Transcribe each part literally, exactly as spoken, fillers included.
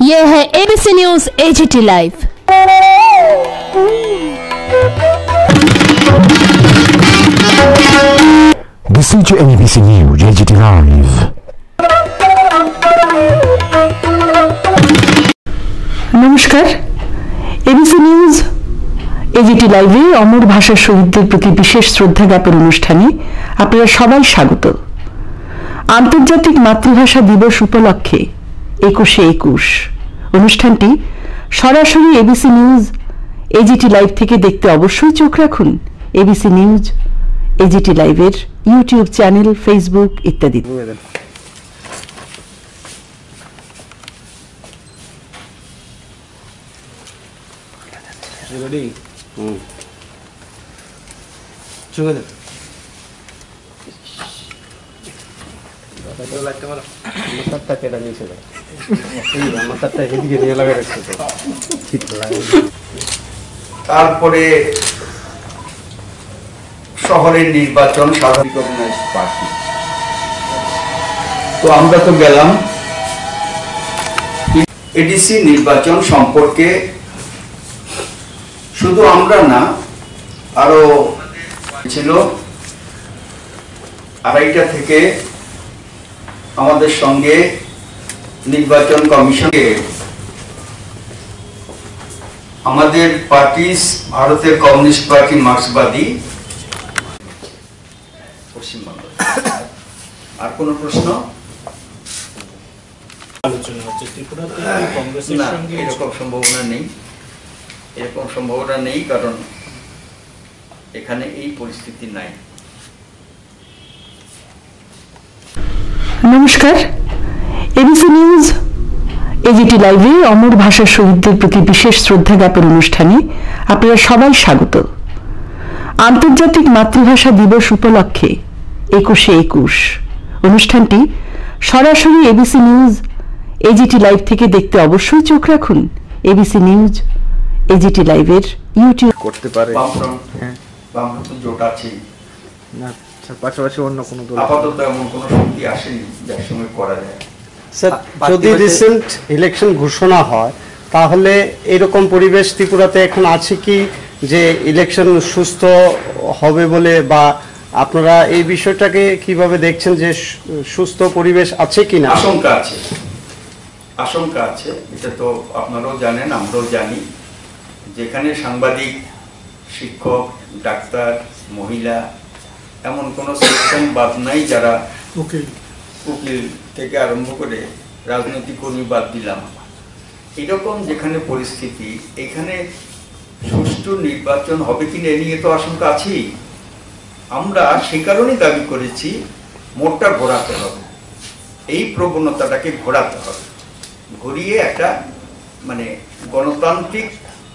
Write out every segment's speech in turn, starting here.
ये है ABC news AGT live. Listen to A B C News A G T Live. নমস্কার, ABC news AGT লাইভে অমর ভাষা শহীদদের প্রতি বিশেষ শ্রদ্ধা জ্ঞাপন অনুষ্ঠানে আপনারা সবাই স্বাগত। আন্তর্জাতিক মাতৃভাষা দিবস উপলক্ষে একুশে একুশ অনুষ্ঠানটি সরাসরি এবিসি নিউজ এজিটি লাইভ থেকে দেখতে অবশ্যই চোখ রাখুন এবিসি নিউজ এজিটি লাইভের ইউটিউব চ্যানেল, ফেসবুক ইত্যাদি। Ready? Hmm. Coba deh. Betul lah teman. Mata tak ada ni sudah. Ini mata tak ini gini lagi rasa tu. তারপরে শহরের নির্বাচন সাধারণ পার্টি, তো আমরা তো গেলাম এডিসি নির্বাচন সম্পর্কে। শুধু আমরা না, আরো ছিল আড়াইটা থেকে আমাদের সঙ্গে নির্বাচন কমিশনে আমাদের পার্টি, ভারতের কমিউনিস্ট পার্টি, মার্ক্সবাদী পশ্চিমবঙ্গ। আর কোন প্রশ্ন? আলোচনা হচ্ছে ত্রিপুরাতে কংগ্রেসের সঙ্গে এরকম সম্ভাবনা নেই, এরকম সম্ভাবনা নেই, কারণ এখানে এই পরিস্থিতি নাই। নমস্কার, এবিসি নিউজ এজিটি লাইভে অমর ভাষা শহীদদের প্রতি বিশেষ শ্রদ্ধা জ্ঞাপন অনুষ্ঠানে আপনারা সবাই স্বাগত। আন্তর্জাতিক মাতৃভাষা দিবস উপলক্ষে একুশে একুশ অনুষ্ঠানটি সরাসরি এবিসি নিউজ এজিটি লাইভ থেকে দেখতে অবশ্যই চোখ রাখুন এবিসি নিউজ এজিটি লাইভের ইউটিউব করতে পারে। হ্যাঁ, বামফ্রন্ট জোট আছে না, পাশাপাশি অন্য কোনো দল আপাতত এমন কোনো শক্তি আসেনি যার সঙ্গে করা যায়। স্যার, যদি রিসেন্ট ইলেকশন ঘোষণা হয় তাহলে এরকম পরিবেশ ত্রিপুরাতে এখন আছে কি যে ইলেকশন সুস্থ হবে বলে, বা আপনারা এই বিষয়টাকে কিভাবে দেখছেন যে সুস্থ পরিবেশ আছে কিনা? আশঙ্কা আছে, আশঙ্কা আছে, এটা তো আপনারাও জানেন, আমরাও জানি। যেখানে সাংবাদিক, শিক্ষক, ডাক্তার, মহিলা, এমন কোনো সেকশন বাদ নাই যারা উকিল উকিল থেকে আরম্ভ করে রাজনৈতিক কর্মী বাদ দিলাম, এরকম যেখানে পরিস্থিতি, এখানে সুষ্ঠু নির্বাচন হবে কিনা এ নিয়ে তো আশঙ্কা আছেই। আমরা সে কারণেই দাবি করেছি মোটটা ঘোরাতে হবে, এই প্রবণতাটাকে ঘোরাতে হবে, ঘুরিয়ে একটা মানে গণতান্ত্রিক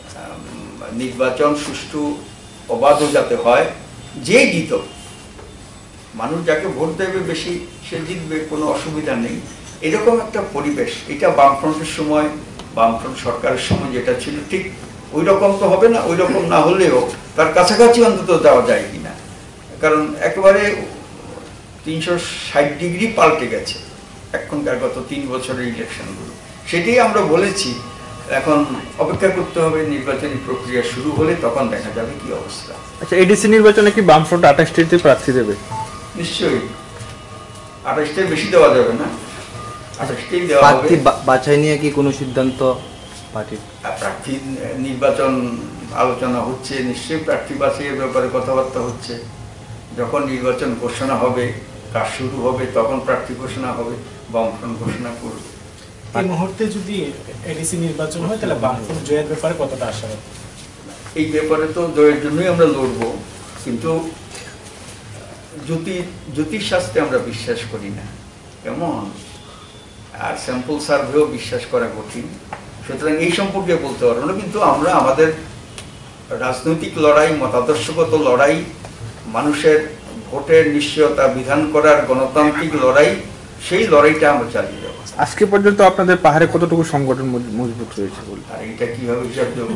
নির্বাচন সুষ্ঠু অবাধ যাতে হয়, যে জিত, মানুষ যাকে ভোট দেবে বেশি সে জিতবে, কোনো অসুবিধা নেই, এরকম একটা পরিবেশ। এটা বামফ্রন্টের সময়, বামফ্রন্ট সরকারের সময় যেটা ছিল ঠিক ওই রকম তো হবে না, ওই রকম না হলেও তার কাছাকাছি অন্তত যাওয়া যায় কিনা, কারণ একেবারে তিনশো ষাট ডিগ্রি পাল্টে গেছে এখনকার গত তিন বছরের ইলেকশনগুলো। সেটাই আমরা বলেছি, এখন অপেক্ষা করতে হবে, নির্বাচনী প্রক্রিয়া শুরু হলে তখন দেখা যাবে কি অবস্থা। আচ্ছা, এডিসি নির্বাচনে কি বামফ্রন্ট আঠাশটিতে প্রার্থী দেবে? নিশ্চয়ই, আঠাশটায় বেশি দেওয়া যাবে না, আঠাশটাই দেওয়া হবে। বাছাই নিয়ে কি কোনো সিদ্ধান্ত পার্টির? প্রার্থী নির্বাচন আলোচনা হচ্ছে, নিশ্চয়ই প্রার্থী বাছাইয়ের ব্যাপারে কথাবার্তা হচ্ছে। যখন নির্বাচন ঘোষণা হবে, কাজ শুরু হবে, তখন প্রার্থী ঘোষণা হবে, বামফ্রন্ট ঘোষণা করবে। এই মুহূর্তে যদি এডিসি নির্বাচন হয় তাহলে বামফ্রন্ট জয়ের ব্যাপারে কতটা আশাবাদী? এই ব্যাপারে তো জয়ের জন্যই আমরা লড়বো, কিন্তু জ্যোতি জ্যোতিষশাস্ত্রে আমরা বিশ্বাস করি না, কেমন, আর স্যাম্পল সার্ভেও বিশ্বাস করা কঠিন, সুতরাং এই সম্পর্কে বলতে পারবো না। কিন্তু আমরা আমাদের রাজনৈতিক লড়াই, মতাদর্শগত লড়াই, মানুষের ভোটের নিশ্চয়তা বিধান করার গণতান্ত্রিক লড়াই, সেই লড়াইটা আমরা চালিয়ে যাবো। আজকে পর্যন্ত আপনাদের পাহাড়ে কতটুকু সংগঠন মজবুত রয়েছে বলে? আর এটা কিভাবে হিসাব দেবো?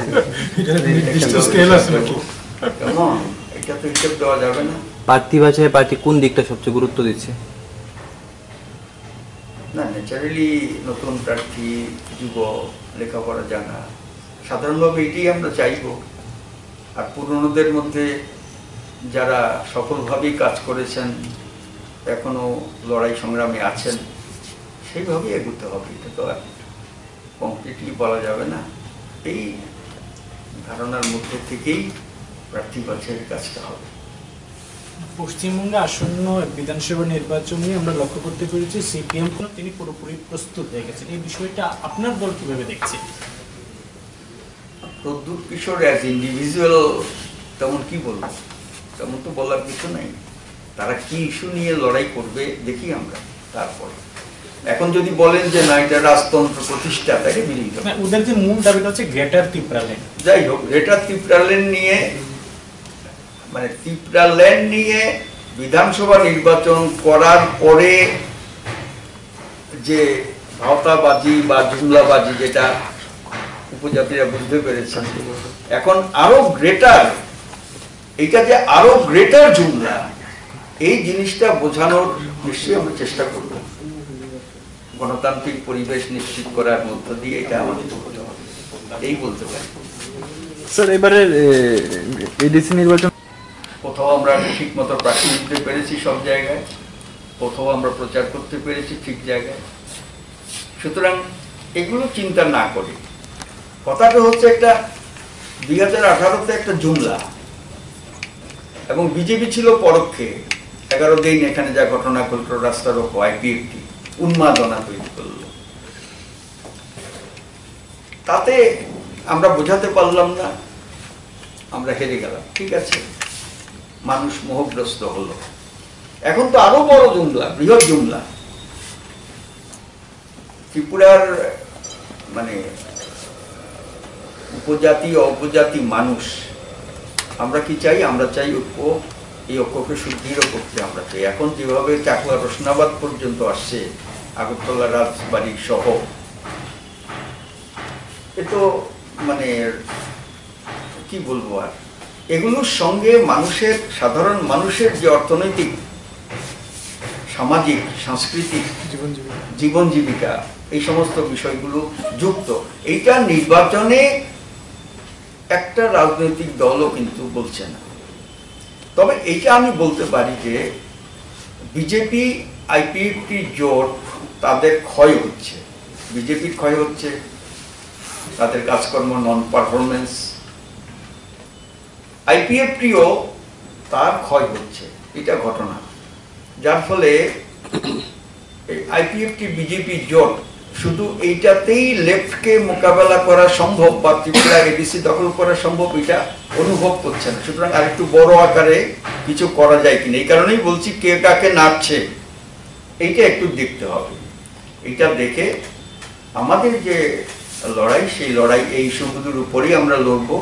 কেমন, এটা তো হিসাব দেওয়া যাবে না। প্রার্থী বাছাই পার্টি কোন দিকটা সবচেয়ে গুরুত্ব দিচ্ছে? না, ন্যাচারালি নতুন প্রার্থী, যুব, লেখাপড়া জানা, সাধারণভাবে এটাই আমরা চাইব। আর পুরনোদের মধ্যে যারা সফলভাবেই কাজ করেছেন, এখনো লড়াই সংগ্রামে আছেন, সেইভাবেই এগোতে হবে। এটা তো আর কমপ্লিটলি বলা যাবে না। এই ধারণার মধ্যে থেকেই প্রার্থী বাছাইয়ের কাজটা হবে। পশ্চিমবঙ্গে আসন্ন বিধানসভা নির্বাচন নিয়ে আমরা লক্ষ্য করতে পেরেছি সিপিএম তিনি পুরোপুরি প্রস্তুত হয়ে গেছেন। এই বিষয়টা আপনার দল কিভাবে দেখছে? প্রদ্যুৎ কিশোর অ্যাজ ইন্ডিভিজুয়াল তেমন কি বলবো, তেমন তো বলার কিছু নাই। তারা কি ইস্যু নিয়ে লড়াই করবে দেখি আমরা। তারপরে এখন যদি বলেন যে না এটা রাজতন্ত্র প্রতিষ্ঠা, তাকে বিরোধী। ওদের যে মূল দাবিটা হচ্ছে গ্রেটার ত্রিপুরা ল্যান্ড। যাই হোক, গ্রেটার ত্রিপুরা ল্যান্ড নিয়ে, মানে ত্রিপুরা ল্যান্ড নিয়ে বিধানসভা নির্বাচন করার পরে যে ভাওতাবাজি বা জুমলাবাজি, যেটা উপজাতিরা বুঝতে পেরেছেন, এখন আরো গ্রেটার, এটা যে আরো গ্রেটার জুমলা, এই জিনিসটা বোঝানোর নিশ্চয়ই আমরা চেষ্টা করব। গণতান্ত্রিক পরিবেশ নিশ্চিত করার মধ্য দিয়ে এটা আমাদের করতে হবে, এই বলতে পারি। স্যার, এবারে এডিসি নির্বাচন কোথাও আমরা ঠিক মতো প্রার্থী দিতে পেরেছি সব জায়গায়, কোথাও আমরা প্রচার করতে পেরেছি ঠিক জায়গায়। সুতরাং এগুলো চিন্তা না করে কথাটা হচ্ছে একটা দুই হাজার আঠারোতে একটা জুমলা, এবং বিজেপি ছিল পরোক্ষে। এগারো দিন এখানে যা ঘটনা ঘটল, রাস্তার ওপর আইপিএফটি উন্মাদনা তৈরি করল, তাতে আমরা বোঝাতে পারলাম না, আমরা হেরে গেলাম। ঠিক আছে, মানুষ মোহগ্রস্ত হলো। এখন তো আরো বড় জুমলা, বৃহৎ জুমলা। ত্রিপুরার মানে উপজাতি অপজাতি মানুষ, আমরা কি চাই? আমরা চাই ঐক্য। এই ঐক্যকে সুদৃঢ় করতে আমরা চাই। এখন যেভাবে চাকলা রোশনাবাদ পর্যন্ত আসছে, আগরতলা রাজবাড়ি সহ, এ তো মানে কি বলবো আর, এগুলোর সঙ্গে মানুষের, সাধারণ মানুষের যে অর্থনৈতিক, সামাজিক, সাংস্কৃতিক জীবন জীবিকা, এই সমস্ত বিষয়গুলো যুক্ত। এইটা নির্বাচনে একটা রাজনৈতিক দলও কিন্তু বলছে না। তবে এইটা আমি বলতে পারি যে বিজেপি আইপিএফটি জোট, তাদের ক্ষয় হচ্ছে, বিজেপির ক্ষয় হচ্ছে, তাদের কাজকর্ম নন পারফরমেন্স। আইপিএফটিও তার ক্ষয় হচ্ছে, এটা ঘটনা। যার ফলে আইপিএফটি বিজেপি জোট শুধু এইটাতেই লেফটকে মোকাবেলা করা সম্ভব বা ত্রিপুরা এডিসি দখল করা সম্ভব, এটা অনুভব করছে না। সুতরাং আরেকটু বড় আকারে কিছু করা যায় কিনা, এই কারণেই বলছি কে কাকে নাচছে, এইটা একটু দেখতে হবে। এটা দেখে আমাদের যে লড়াই, সেই লড়াই এই ইস্যুগুলোর উপরেই আমরা লড়ব।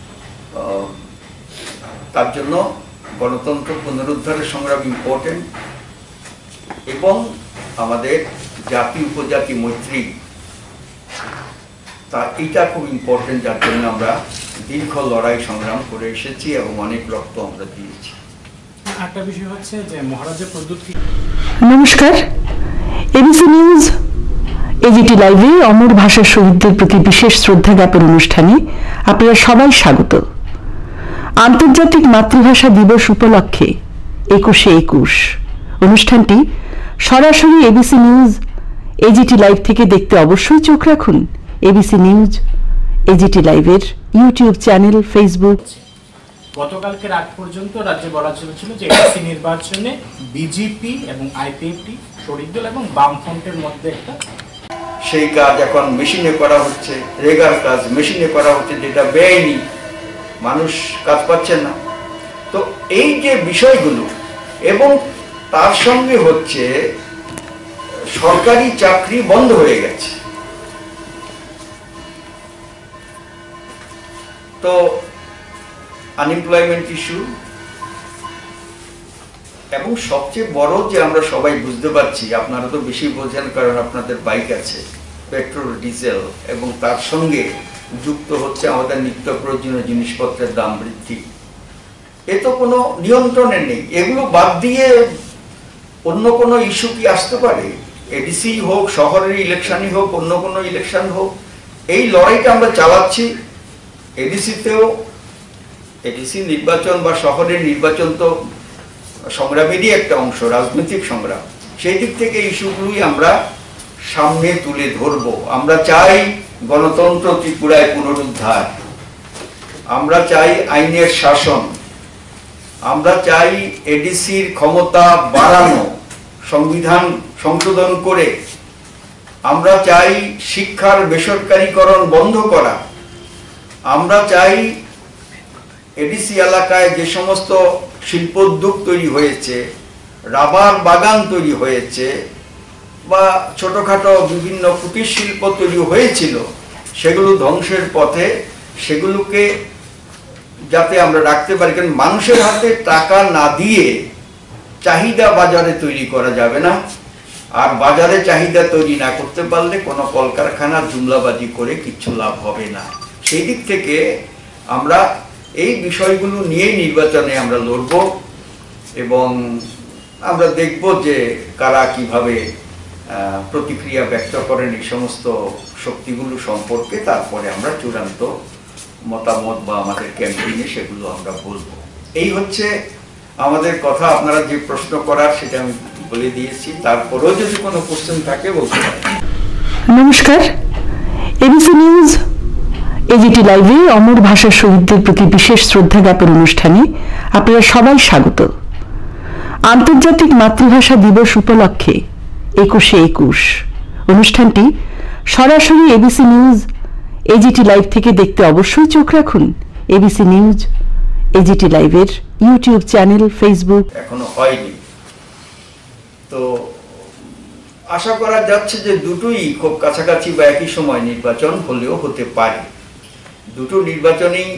তার জন্য গণতন্ত্র পুনরুদ্ধারের সংগ্রাম ইম্পর্টেন্ট, এবং আমাদের জাতি উপজাতি মৈত্রী, তা এটা খুব ইম্পর্টেন্ট। যার জন্য আমরা দীর্ঘ লড়াই সংগ্রাম করে এসেছি এবং অনেক রক্ত আমরা দিয়েছি। একটা বিষয় হচ্ছে যে মহারাজা প্রদ্যুৎ। নমস্কার, এবিসি নিউজ এজিটি লাইভে অমর ভাষার শহীদদের প্রতি বিশেষ শ্রদ্ধা জ্ঞাপন অনুষ্ঠানে আপনারা সবাই স্বাগত। আন্তর্জাতিক মাতৃভাষা দিবস উপলক্ষে একুশে একুশ অনুষ্ঠানটি সরাসরি এবিসি নিউজ এজিটি লাইভ থেকে দেখতে অবশ্যই চোখ রাখুন এবিসি নিউজ এজিটি লাইভের ইউটিউব চ্যানেল, ফেসবুক। গতকালকে রাত পর্যন্ত রাজ্যে বলা চলেছিল যে এডিসি নির্বাচনে বিজেপি এবং আইপিএফটি, শরিক দল এবং বামফ্রন্টের মধ্যে একটা, সেই কাজ এখন মেশিনে করা হচ্ছে, রেগার কাজ মেশিনে করা হচ্ছে, যেটা বেআইনি, মানুষ কাজ পাচ্ছে না। তো এই যে বিষয়গুলো, এবং তার সঙ্গে হচ্ছে সরকারি চাকরি বন্ধ হয়ে গেছে। তো আনএমপ্লয়মেন্ট ইস্যু, এবং সবচেয়ে বড় যে আমরা সবাই বুঝতে পারছি, আপনারা তো বেশি বোঝেন কারণ আপনাদের বাইক আছে, পেট্রোল ডিজেল, এবং তার সঙ্গে যুক্ত হচ্ছে আমাদের নিত্য প্রয়োজনীয় জিনিসপত্রের দাম বৃদ্ধি। এ তো কোনো নিয়ন্ত্রণে নেই। এগুলো বাদ দিয়ে অন্য কোনো ইস্যু কি আসতে পারে? এডিসি হোক, শহরের ইলেকশনই হোক, অন্য কোনো ইলেকশন হোক, এই লড়াইটা আমরা চালাচ্ছি। এডিসিতেও এডিসি নির্বাচন বা শহরের নির্বাচন তো সংগ্রামেরই একটা অংশ, রাজনৈতিক সংগ্রাম। সেই দিক থেকে ইস্যুগুলোই আমরা সামনে তুলে ধরব। আমরা চাই গণতন্ত্র ত্রিপুরায় পুনরুদ্ধার, আমরা চাই আইনের শাসন, আমরা চাই এডিসির ক্ষমতা বাড়ানো, সংবিধান সংশোধন করে। আমরা চাই শিক্ষার বেসরকারীকরণ বন্ধ করা। আমরা চাই এডিসি এলাকায় যে সমস্ত শিল্পোদ্যোগ তৈরি হয়েছে, রাবার বাগান তৈরি হয়েছে বা ছোটখাটো বিভিন্ন কুটির শিল্প তৈরি হয়েছিল, সেগুলো ধ্বংসের পথে, সেগুলোকে যাতে আমরা রাখতে পারি। কারণ মানুষের হাতে টাকা না দিয়ে চাহিদা বাজারে তৈরি করা যাবে না, আর বাজারে চাহিদা তৈরি না করতে পারলে কোনো কলকারখানা জুমলাবাজি করে কিচ্ছু লাভ হবে না। সেই দিক থেকে আমরা এই বিষয়গুলো নিয়েই নির্বাচনে আমরা লড়ব এবং আমরা দেখব যে কারা কিভাবে প্রতিক্রিয়া ব্যক্ত করেন এই সমস্ত শক্তিগুলো সম্পর্কে। তারপরে আমরা চূড়ান্ত মতামত বা আমাদের ক্যাম্পেইনে সেগুলো আমরা বলবো। এই হচ্ছে আমাদের কথা। আপনারা যে প্রশ্ন করার সেটা আমি বলে দিয়েছি, তারপরেও যদি কোনো কোশ্চেন থাকে বলতে পারেন। নমস্কার, এবিসি নিউজ এজিটি লাইভে অমর ভাষা শহীদদের প্রতি বিশেষ শ্রদ্ধা জ্ঞাপন অনুষ্ঠানে আপনারা সবাই স্বাগত। আন্তর্জাতিক মাতৃভাষা দিবস উপলক্ষে একুশে একুশ অনুষ্ঠানটি সরাসরি এবিসি নিউজ এজিটি লাইভ থেকে দেখতে অবশ্যই চোখ রাখুন। এবিসি নিউজ এজিটি লাইভের ইউটিউব চ্যানেল, ফেসবুক এখনো হয়নি, তো আশা করা যাচ্ছে যে দুটোই খুব কাছাকাছি বা একই সময় নির্বাচন হলেও হতে পারে। দুটো নির্বাচনেই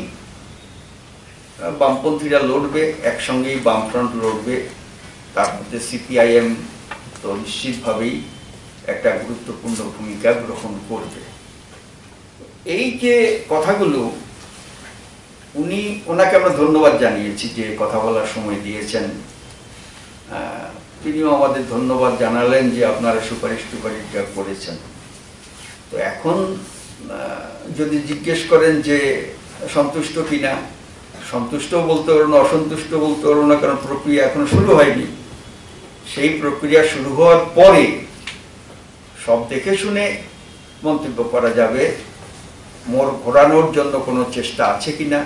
বামপন্থীরা লড়বে, একসঙ্গেই বামফ্রন্ট লড়বে, তার মধ্যে সিপিআইএম তো নিশ্চিতভাবেই একটা গুরুত্বপূর্ণ ভূমিকা গ্রহণ করবে। এই যে কথাগুলো, উনি ওনাকে আমরা ধন্যবাদ জানিয়েছি যে কথা বলার সময় দিয়েছেন। তিনিও আমাদের ধন্যবাদ জানালেন যে আপনারা সুপারিশ টুপারিশটা করেছেন। তো এখন যদি জিজ্ঞেস করেন যে সন্তুষ্ট কিনা, সন্তুষ্ট বলতে পারো না, অসন্তুষ্ট বলতে পারো না, কারণ প্রক্রিয়া এখনো শুরু হয়নি। সেই প্রক্রিয়া শুরু হওয়ার পরে সব দেখে শুনে মন্তব্য করা যাবে। মোড় ঘোরানোর জন্য কোনো চেষ্টা আছে কিনা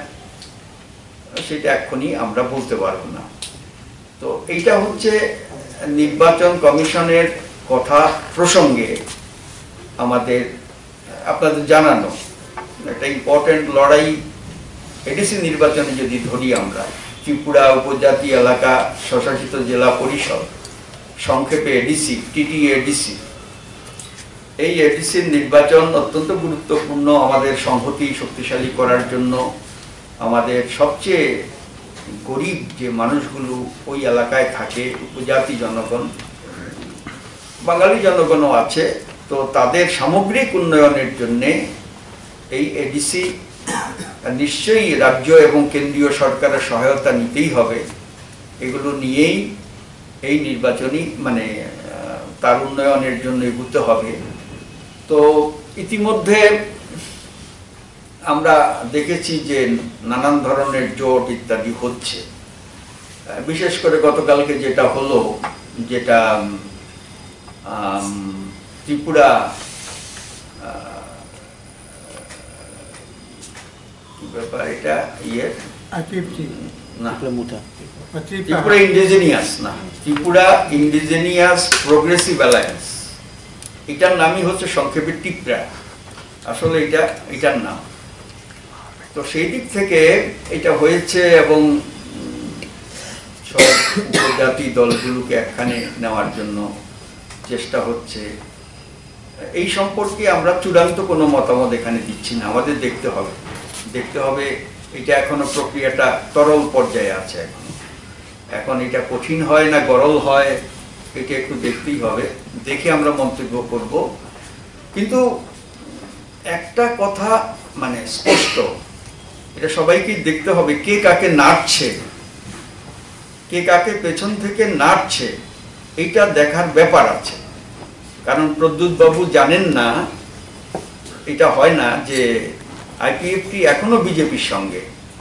সেটা এখনই আমরা বলতে পারবো না। তো এইটা হচ্ছে নির্বাচন কমিশনের কথা প্রসঙ্গে আমাদের আপনাদের জানানো একটা ইম্পর্টেন্ট লড়াই। এডিসি নির্বাচনে যদি ধরি আমরা, ত্রিপুরা উপজাতি এলাকা স্বশাসিত জেলা পরিষদ, সংক্ষেপে এডিসি, টিটি এডিসি, এই এডিসির নির্বাচন অত্যন্ত গুরুত্বপূর্ণ আমাদের সংহতি শক্তিশালী করার জন্য। আমাদের সবচেয়ে গরিব যে মানুষগুলো ওই এলাকায় থাকে, উপজাতি জনগণ, বাঙালি জনগণও আছে, তো তাদের সামগ্রিক উন্নয়নের জন্যে এই এডিসি নিশ্চয়ই রাজ্য এবং কেন্দ্রীয় সরকারের সহায়তা নিতেই হবে। এগুলো নিয়েই এই নির্বাচনী মানে তার উন্নয়নের জন্য এগুতে হবে। তো ইতিমধ্যে আমরা দেখেছি যে নানান ধরনের জোট ইত্যাদি হচ্ছে। বিশেষ করে গতকালকে যেটা হলো, যেটা ত্রিপুরা ব্যাপার, এটা ইয়ে না, ত্রিপুরা ইন্ডিজেনিয়াস না, ত্রিপুরা ইন্ডিজেনিয়াস প্রোগ্রেসিভ অ্যালায়েন্স, এটার নামই হচ্ছে সংক্ষেপে টিপরা। আসলে এটা এটার নাম। তো সেই দিক থেকে এটা হয়েছে এবং সব উপজাতি দলগুলোকে একখানে নেওয়ার জন্য চেষ্টা হচ্ছে। এই সম্পর্কে আমরা চূড়ান্ত কোনো মতামত এখানে দিচ্ছি না। আমাদের দেখতে হবে দেখতে হবে এটা এখনো প্রক্রিয়াটা তরল পর্যায়ে আছে। এখন এখন এটা কঠিন হয় না গরল হয়, এটা একটু দেখতেই হবে, দেখে আমরা মন্তব্য করব। কিন্তু একটা কথা মানে স্পষ্ট, এটা সবাইকে দেখতে হবে, কে কাকে নাড়ছে, কে কাকে পেছন থেকে নাড়ছে, এইটা দেখার ব্যাপার আছে। কারণ প্রদ্যুৎ বাবু জানেন না, এটা হয় না যে আইপিএফটি এখনো বিজেপির সঙ্গে।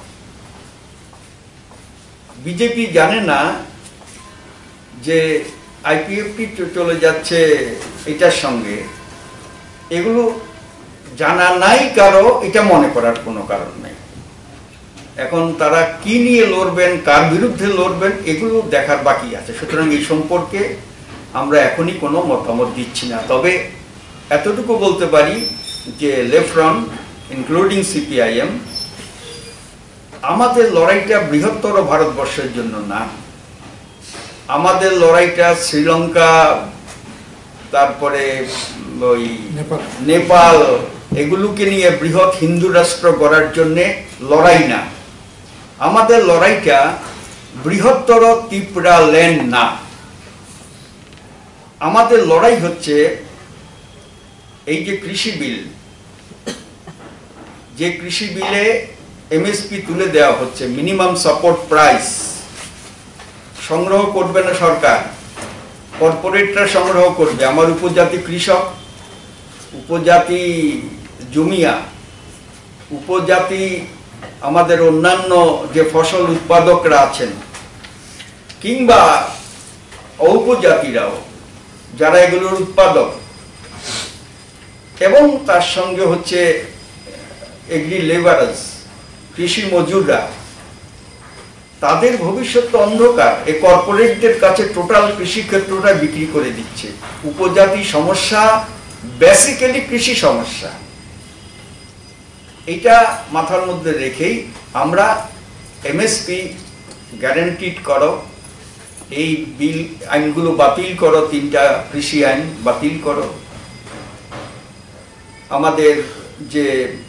বিজেপি জানে না যে আইপিএফটি চলে যাচ্ছে এটার সঙ্গে। এগুলো জানা নাই কারো, এটা মনে করার কোনো কারণ নেই। এখন তারা কি নিয়ে লড়বেন, কার বিরুদ্ধে লড়বেন, এগুলো দেখার বাকি আছে। সুতরাং এই সম্পর্কে আমরা এখনই কোনো মতামত দিচ্ছি না। তবে এতটুকু বলতে পারি যে লেফট ফ্রন্ট ইনক্লুডিং সিপিআইএম, আমাদের লড়াইটা বৃহত্তর ভারতবর্ষের জন্য না। আমাদের লড়াইটা শ্রীলঙ্কা, তারপরে ওই নেপাল, এগুলোকে নিয়ে বৃহৎ হিন্দু রাষ্ট্র গড়ার জন্য লড়াই না। আমাদের লড়াইটা বৃহত্তর ত্রিপুরা ল্যান্ড না। আমাদের লড়াই হচ্ছে এই যে কৃষি বিল, যে কৃষি বিলে এমএসপি তুলে দেওয়া হচ্ছে, মিনিমাম সাপোর্ট প্রাইস, সংগ্রহ করবে না সরকার, কর্পোরেটরা সংগ্রহ করবে। আমার উপজাতি কৃষক, উপজাতি জমিয়া, উপজাতি আমাদের অন্যান্য যে ফসল উৎপাদকরা আছেন, কিংবা উপজাতিরাও যারা এগুলোর উৎপাদক, এবং তার সঙ্গে হচ্ছে এগ্রি লেবারার্স, কৃষি মজুররা, তাদের ভবিষ্যৎ তো অন্ধকার। এই কর্পোরেটদের কাছে টোটাল কৃষি ক্ষেত্রটা বিক্রি করে দিচ্ছে। উপজাতি সমস্যা বেসিক্যালি কৃষি সমস্যা। এটা মাথার মধ্যে রেখেই আমরা এমএসপি গ্যারান্টিড করো, এই বিল আইনগুলো বাতিল করো, তিনটা কৃষি আইন বাতিল করো, আমাদের যে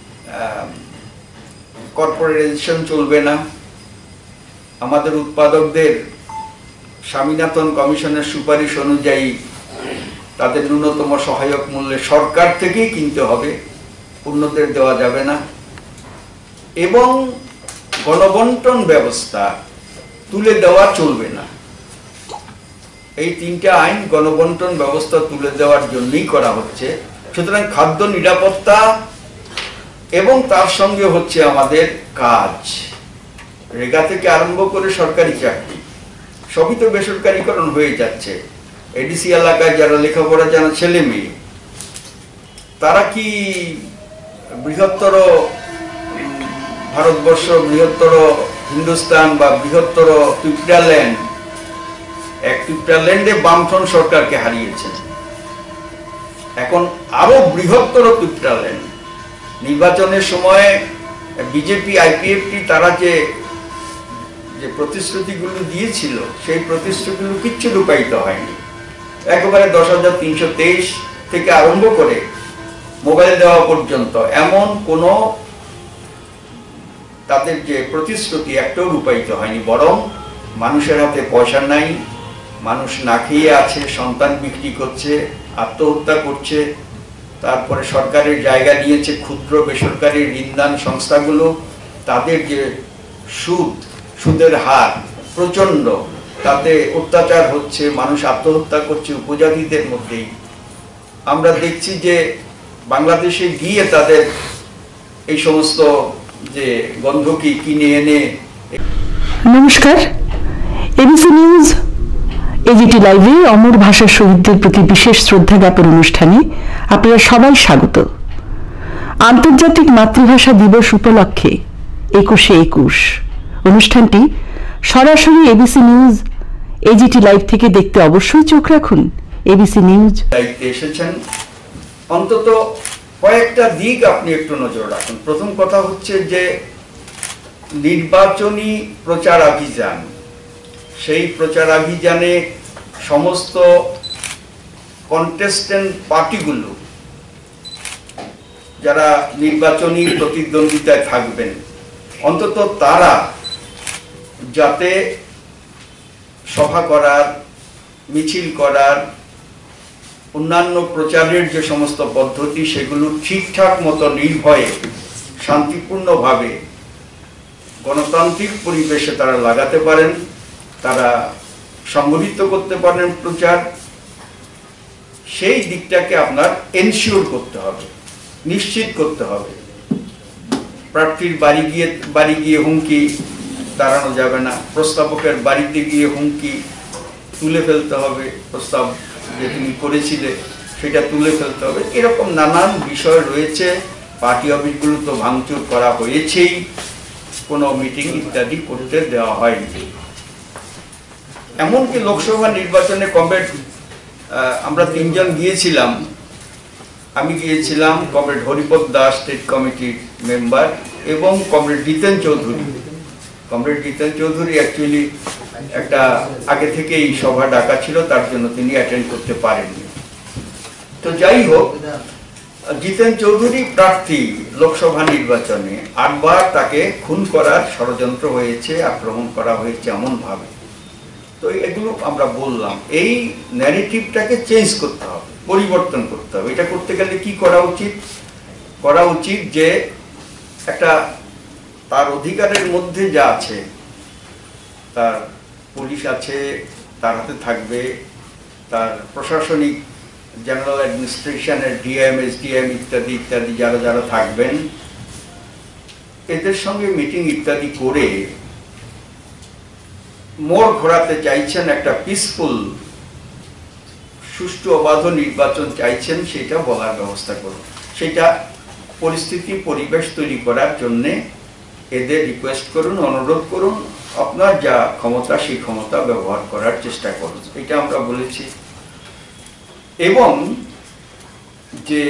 কর্পোরেশন চলবে না, আমাদের উৎপাদকদের স্বামীনাথন কমিশনের সুপারিশ অনুযায়ী তাদের ন্যূনতম সহায়ক মূল্যে সরকার থেকেই কিনতে হবে, অন্যদের দেওয়া যাবে না, এবং গণবন্টন ব্যবস্থা তুলে দেওয়া চলবে না। এই তিনটা আইন গণবন্টন ব্যবস্থা তুলে দেওয়ার জন্যই করা হচ্ছে। সুতরাং খাদ্য নিরাপত্তা এবং তার সঙ্গে হচ্ছে আমাদের কাজ, রেগা থেকে আরম্ভ করে সরকারি চাকরি সবই তো বেসরকারীকরণ হয়ে যাচ্ছে। এডিসি এলাকায় যারা লেখাপড়া জানা ছেলে মেয়ে, তারা কি বৃহত্তর ভারতবর্ষ, বৃহত্তর হিন্দুস্তান বা বৃহত্তর ত্রিপুরাল্যান্ড, এক ত্রিপুরাল্যান্ডে বামফ্রন্ট সরকারকে হারিয়েছেন, এখন আরো বৃহত্তর ত্রিপুরাল্যান্ড। নির্বাচনের সময় বিজেপি আইপিএফটি তারা যে যে প্রতিশ্রুতিগুলো দিয়েছিল, সেই প্রতিশ্রুতিগুলো কিচ্ছু রূপায়িত হয়নি। একেবারে দশ হাজার তিনশো তেইশ থেকে আরম্ভ করে মোবাইল দেওয়া পর্যন্ত এমন কোনো তাদের যে প্রতিশ্রুতি একটাও রূপায়িত হয়নি। বরং মানুষের হাতে পয়সা নাই, মানুষ না খেয়ে আছে, সন্তান বিক্রি করছে, আত্মহত্যা করছে, তারপরে সরকারের জায়গা নিয়েছে ক্ষুদ্র বেসরকারি ঋণদান সংস্থাগুলো, তাদের যে সুদ, সুদের হার প্রচন্ড, তাতে অত্যাচার হচ্ছে, মানুষ আত্মহত্যা করছে উপজাতিদের মধ্যেই। আমরা দেখছি যে বাংলাদেশে গিয়ে তাদের এই সমস্ত যে গন্ধকি কিনে এনে। নমস্কার, এবিসি নিউজ এজিটি লাইভে অমর ভাষা শহীদদের প্রতি বিশেষ শ্রদ্ধা জ্ঞাপন অনুষ্ঠানে আপনারা সবাই স্বাগত। আন্তর্জাতিক মাতৃভাষা দিবস উপলক্ষে একুশে একুশ অনুষ্ঠানটি সরাসরি এবিসি নিউজ এজিটি লাইভ থেকে দেখতে অবশ্যই চোখ রাখুন। এবিসি নিউজ দায়িত্বে এসেছেন, অন্তত কয়েকটা দিক আপনি একটু নজর রাখুন। প্রথম কথা হচ্ছে যে নির্বাচনী প্রচার অভিযান, সেই প্রচারাভিযানে সমস্ত কন্টেস্টেন্ট পার্টিগুলো যারা নির্বাচনী প্রতিদ্বন্দ্বিতায় থাকবেন, অন্তত তারা যাতে সভা করার, মিছিল করার, অন্যান্য প্রচারের যে সমস্ত পদ্ধতি সেগুলো ঠিকঠাক মতো নির্ভয়ে শান্তিপূর্ণভাবে গণতান্ত্রিক পরিবেশে তারা লাগাতে পারেন, তারা সংগঠিত করতে পারেন প্রচার, সেই দিকটাকে আপনার এনশিওর করতে হবে, নিশ্চিত করতে হবে। প্রার্থীর বাড়ি গিয়ে বাড়ি গিয়ে হুমকি দাঁড়ানো যাবে না, প্রস্তাবকের বাড়িতে গিয়ে হুমকি তুলে ফেলতে হবে, প্রস্তাব যে তুমি করেছিলে সেটা তুলে ফেলতে হবে। এরকম নানান বিষয় রয়েছে। পার্টি অফিসগুলো তো ভাঙচুর করা হয়েছেই, কোনো মিটিং ইত্যাদি করতে দেওয়া হয়নি। এমনকি লোকসভা নির্বাচনে কমরেড আমরা তিনজন গিয়েছিলাম, আমি গিয়েছিলাম, কমরেড হরিপদ দাস স্টেট কমিটির মেম্বার এবং comrade Jiten Chowdhury. Comrade Jiten Chowdhury actually একটা আগে থেকেই সভা ডাকা ছিল, তার জন্য তিনি অ্যাটেন্ড করতে পারেননি। তো যাই হোক, জিতেন চৌধুরী প্রার্থী লোকসভা নির্বাচনে আটবার তাকে খুন করার ষড়যন্ত্র হয়েছে, আক্রমণ করা হয়েছে এমন ভাবে। তো এগুলো আমরা বললাম এই ন্যারেটিভটাকে চেঞ্জ করতে হবে, পরিবর্তন করতে হবে। এটা করতে গেলে কি করা উচিত? করা উচিত যে একটা তার অধিকারের মধ্যে যা আছে, তার পুলিশ আছে, তার হাতে থাকবে, তার প্রশাসনিক জেনারেল অ্যাডমিনিস্ট্রেশনের ডিএম এসডিএম ইত্যাদি ইত্যাদি যারা যারা থাকবেন, এদের সঙ্গে মিটিং ইত্যাদি করে মোড় ঘোরাতে চাইছেন, একটা পিসফুল সুষ্ঠু অবাধ নির্বাচন চাইছেন, সেটা বলার ব্যবস্থা করুন। সেটা পরিস্থিতি পরিবেশ তৈরি করার জন্যে এদের রিকোয়েস্ট করুন, অনুরোধ করুন, আপনার যা ক্ষমতা সেই ক্ষমতা ব্যবহার করার চেষ্টা করুন, এটা আমরা বলেছি। এবং যে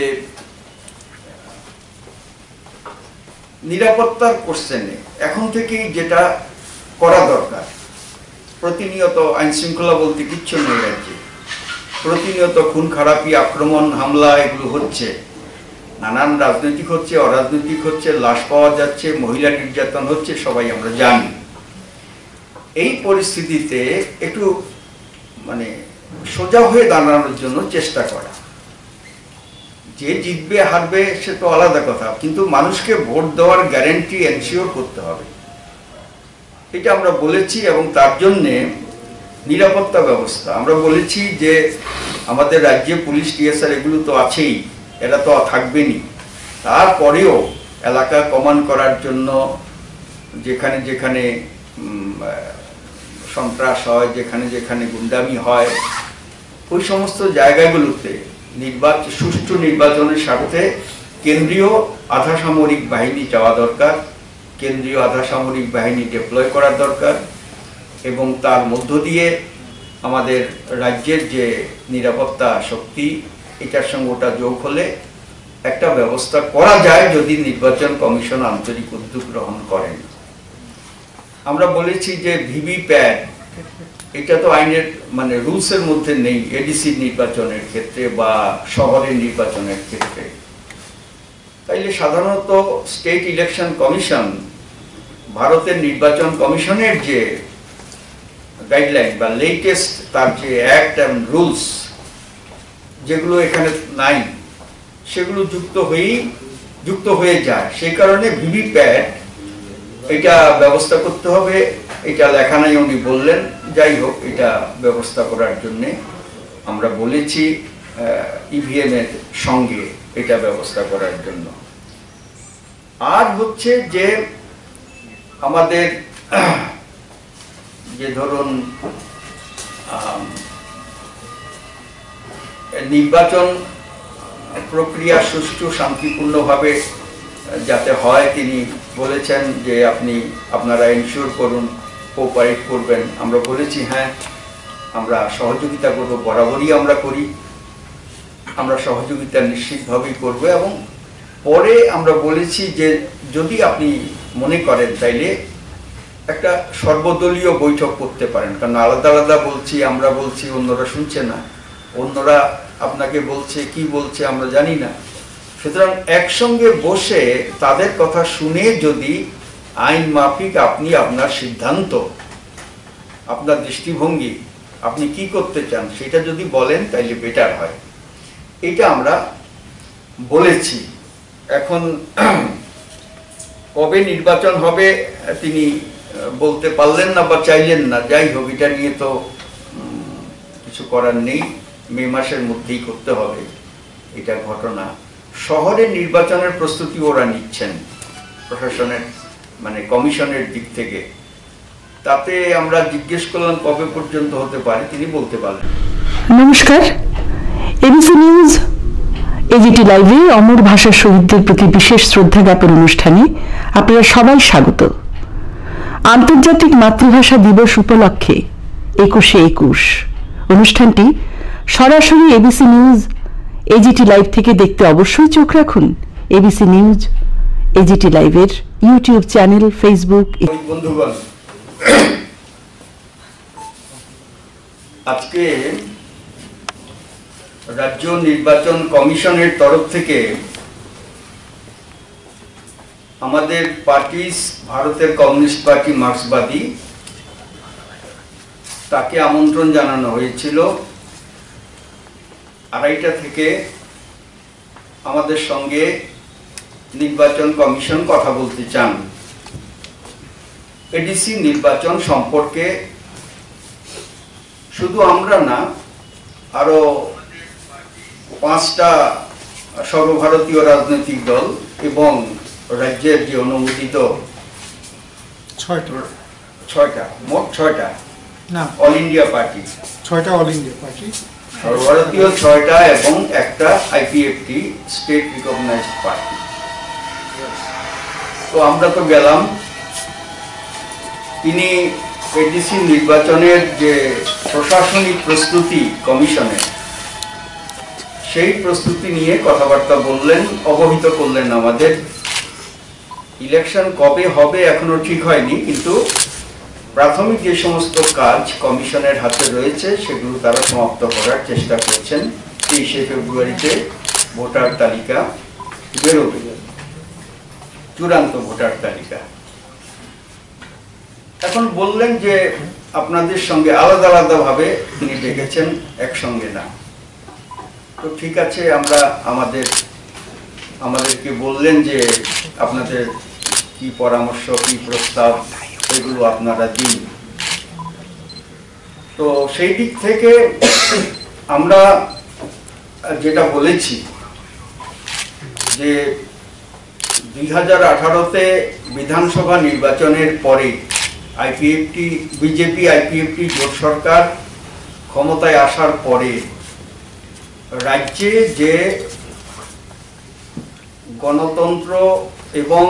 নিরাপত্তার কোশ্চেনে এখন থেকেই যেটা করা দরকার, প্রতিনিয়ত আইন শৃঙ্খলা বলতে কিচ্ছু নেই রাজ্যে, প্রতিনিয়ত খুন খারাপি, আক্রমণ, হামলা এগুলো হচ্ছে, নানান রাজনৈতিক হচ্ছে, অরাজনৈতিক হচ্ছে, লাশ পাওয়া যাচ্ছে, মহিলা নির্যাতন হচ্ছে, সবাই আমরা জানি। এই পরিস্থিতিতে একটু মানে সোজা হয়ে দাঁড়ানোর জন্য চেষ্টা করা। যে জিতবে হারবে সে তো আলাদা কথা, কিন্তু মানুষকে ভোট দেওয়ার গ্যারান্টি এনশিওর করতে হবে, এটা আমরা বলেছি। এবং তার জন্যে নিরাপত্তা ব্যবস্থা আমরা বলেছি যে আমাদের রাজ্যে পুলিশ টিএসআর এগুলো তো আছেই, এরা তো থাকবেনই, তারপরেও এলাকা কমান্ড করার জন্য যেখানে যেখানে সন্ত্রাস হয়, যেখানে যেখানে গুন্ডামি হয়, ওই সমস্ত জায়গাগুলোতে নির্বাচন সুষ্ঠু নির্বাচনের স্বার্থে কেন্দ্রীয় আধা সামরিক বাহিনী যাওয়া দরকার, কেন্দ্রীয় আধা সামরিক বাহিনী ডিপ্লয় করা দরকার। এবং তার মধ্য দিয়ে আমাদের রাজ্যের যে নিরাপত্তা শক্তি, এটার সঙ্গে ওটা যোগ হলে একটা ব্যবস্থা করা যায়, যদি নির্বাচন কমিশন আন্তরিক উদ্যোগ গ্রহণ করেন। আমরা বলেছি যে ভিভিপ্যাট এটা তো আইনের মানে রুলসের মধ্যে নেই এডিসি নির্বাচনের ক্ষেত্রে বা শহরের নির্বাচনের ক্ষেত্রে। তাইলে সাধারণত স্টেট ইলেকশন কমিশন, ভারতের নির্বাচন কমিশনের যে গাইডলাইন বা লেটেস্ট তার যে অ্যাক্ট অ্যান্ড রুলস যেগুলো এখানে নাই, সেগুলো যুক্ত হয়েই যুক্ত হয়ে যায়। সেই কারণে ভিভিপ্যাট এটা ব্যবস্থা করতে হবে, এটা লেখা নাই উনি বললেন। যাই হোক, এটা ব্যবস্থা করার জন্যে আমরা বলেছি ইভিএম এর সঙ্গে এটা ব্যবস্থা করার জন্য। আর হচ্ছে যে আমাদের যে ধরুন নির্বাচন প্রক্রিয়া সুষ্ঠু শান্তিপূর্ণভাবে যাতে হয়, তিনি বলেছেন যে আপনি আপনারা ইনশিওর করুন, কোঅপারেট করবেন। আমরা বলেছি হ্যাঁ, আমরা সহযোগিতা করব, বরাবরই আমরা করি, আমরা সহযোগিতা নিশ্চিতভাবেই করব। এবং পরে আমরা বলেছি যে যদি আপনি মনে করেন তাইলে একটা সর্বদলীয় বৈঠক করতে পারেন, কারণ আলাদা আলাদা বলছি, আমরা বলছি, অন্যরা শুনছে না, অন্যরা আপনাকে বলছে, কি বলছে আমরা জানি না। সুতরাং একসঙ্গে বসে তাদের কথা শুনে যদি আইন মাফিক আপনি আপনার সিদ্ধান্ত, আপনার দৃষ্টিভঙ্গি, আপনি কি করতে চান সেটা যদি বলেন তাইলে বেটার হয়, এটা আমরা বলেছি। এখন কবে নির্বাচন হবে তিনি বলতে পারলেন না বা চাইলেন না, যাই হোক, এটা নিয়ে তো কিছু করার নেই। মে মাসের মধ্যেই করতে হবে, এটা ঘটনা। শহরের নির্বাচনের প্রস্তুতি ওরা নিচ্ছেন প্রশাসনের মানে কমিশনের দিক থেকে। তাতে আমরা জিজ্ঞেস করলাম কবে পর্যন্ত হতে পারে, তিনি বলতে পারলেন। নমস্কার, এবিসি নিউজ এজিটি লাইভে অমর ভাষার শহীদদের প্রতি বিশেষ শ্রদ্ধা জ্ঞাপন অনুষ্ঠানে আপনারা সবাই স্বাগত। আন্তর্জাতিক মাতৃভাষা দিবস উপলক্ষে একুশে একুশ অনুষ্ঠানটি সরাসরি এবিসি নিউজ এজিটি লাইভ থেকে দেখতে অবশ্যই চোখ রাখুন এবিসি নিউজ এজিটি লাইভের ইউটিউব চ্যানেল, ফেসবুক। বন্ধুগণ, আজকে রাজ্য নির্বাচন কমিশনের তরফ থেকে আমাদের পার্টি, ভারতের কমিউনিস্ট পার্টি মার্ক্সবাদী, তাকে আমন্ত্রণ জানানো হয়েছিল আড়াইটা থেকে আমাদের সঙ্গে নির্বাচন কমিশন কথা বলতে চান। এডিসি নির্বাচন সম্পর্কে শুধু আমরা না, আরো পাঁচটা সর্বভারতীয় রাজনৈতিক দল এবং রাজ্যের যে অনুমোদিত ছয়টা ছয়টা মোট ছয়টা না অল ইন্ডিয়া পার্টি, ছয়টা অল ইন্ডিয়া পার্টি, সর্বভারতীয় ছয়টা এবং একটা আইপিএফটি স্টেট রিকগনাইজড পার্টি। তো আমরা তো গেলাম। তিনি এডিসি নির্বাচনের যে প্রশাসনিক প্রস্তুতি কমিশনের, সেই প্রস্তুতি নিয়ে কথাবার্তা বললেন, অবহিত করলেন আমাদের। ইলেকশন কবে হবে এখনো ঠিক হয়নি, কিন্তু প্রাথমিক যে সমস্ত কাজ কমিশনের হাতে রয়েছে সেগুলো তারা সমাপ্ত করার চেষ্টা করছেন। তেইশে ফেব্রুয়ারিতে ভোটার তালিকা বেরোবে, চূড়ান্ত ভোটার তালিকা। এখন বললেন যে আপনাদের সঙ্গে আলাদা আলাদা ভাবে তিনি ডেকেছেন, একসঙ্গে না। তো ঠিক আছে, আমরা আমাদের আমাদেরকে বললেন যে আপনাদের কি পরামর্শ, কি প্রস্তাব, এগুলো আপনারা দিন। তো সেই দিক থেকে আমরা যেটা বলেছি যে দুই হাজার আঠারোতে বিধানসভা নির্বাচনের পরে আইপিএফটি বিজেপি আইপিএফটি জোট সরকার ক্ষমতায় আসার পরে রাজ্যে যে গণতন্ত্র এবং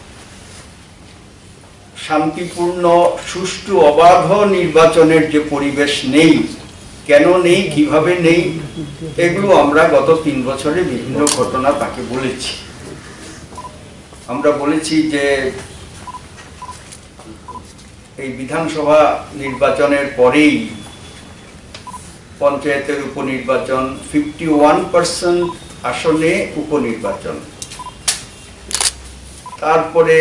শান্তিপূর্ণ, সুষ্ঠু, অবাধ নির্বাচনের যে পরিবেশ নেই, কেন নেই, কিভাবে নেই, এগুলো আমরা গত তিন বছরে বিভিন্ন ঘটনা তাকে বলেছি। আমরা বলেছি যে এই বিধানসভা নির্বাচনের পরেই পঞ্চায়েতের উপনির্বাচন, ফিফটি ওয়ান পার্সেন্ট আসনে উপনির্বাচন, তারপরে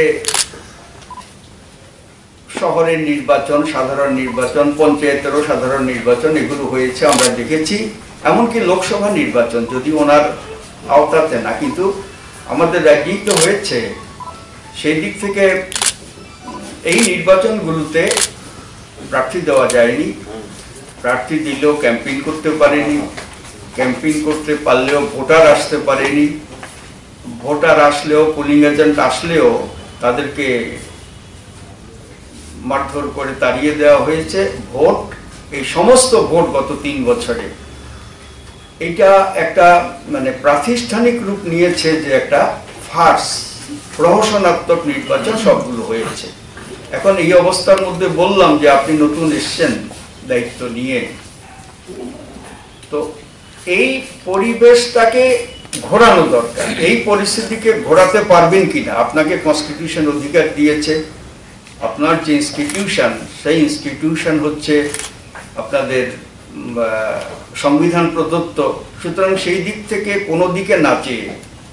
শহরের নির্বাচন, সাধারণ নির্বাচন, পঞ্চায়েতেরও সাধারণ নির্বাচন, এগুলো হয়েছে আমরা দেখেছি। এমনকি লোকসভা নির্বাচন যদি ওনার আওতাতে না, কিন্তু আমাদের রাজ্যেই তো হয়েছে। সেই দিক থেকে এই নির্বাচনগুলোতে প্রার্থী দেওয়া যায়নি, প্রার্থী দিলেও ক্যাম্পেইন করতে পারেনি, ক্যাম্পেইন করতে পারলেও ভোটার আসতে পারেনি, ভোটার আসলেও, পোলিং এজেন্ট আসলেও তাদেরকে মারধর করে তাড়িয়ে দেওয়া হয়েছে। ভোট, এই সমস্ত ভোট গত তিন বছরে এটা একটা মানে প্রাতিষ্ঠানিক রূপ নিয়েছে যে একটা ফার্স, প্রহসনাত্মক নির্বাচন সবগুলো হয়েছে। এখন এই অবস্থার মধ্যে বললাম যে আপনি নতুন এসছেন দায়িত্ব নিয়ে, তো এই পরিবেশটাকে ঘোরানো দরকার। এই পরিস্থিতিকে ঘোরাতে পারবেন কিনা? আপনাকে কনস্টিটিউশন অধিকার দিয়েছে, আপনার যে ইনস্টিটিউশন, সেই ইনস্টিটিউশন হচ্ছে আপনাদের সংবিধান প্রদত্ত। সুতরাং সেই দিক থেকে কোনো দিকে না চেয়ে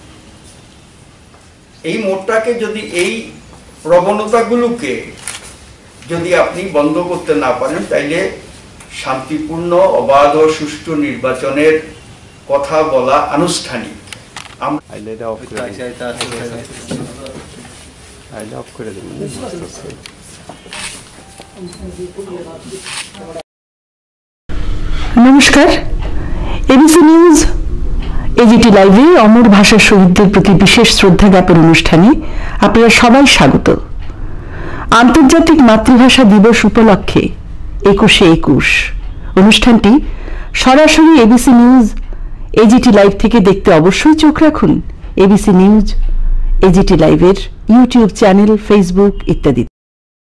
এই মোড়টাকে যদি, এই প্রবণতাগুলোকে যদি আপনি বন্ধ করতে না পারেন, তাইলে শান্তিপূর্ণ, অবাধ ও সুষ্ঠু নির্বাচনের কথা বলা আনুষ্ঠানিক। নমস্কার, এবিসি নিউজ এজিটি লাইভে অমর ভাষা শহীদদের প্রতি বিশেষ শ্রদ্ধা জ্ঞাপন অনুষ্ঠানে আপনারা সবাই স্বাগত। আন্তর্জাতিক মাতৃভাষা দিবস উপলক্ষে একুশে একুশ অনুষ্ঠানটি সরাসরি এবিসি নিউজ এজিটি লাইভ থেকে দেখতে অবশ্যই চোখ রাখুন এবিসি নিউজ এজিটি লাইভের ইউটিউব চ্যানেল, ফেসবুক ইত্যাদি।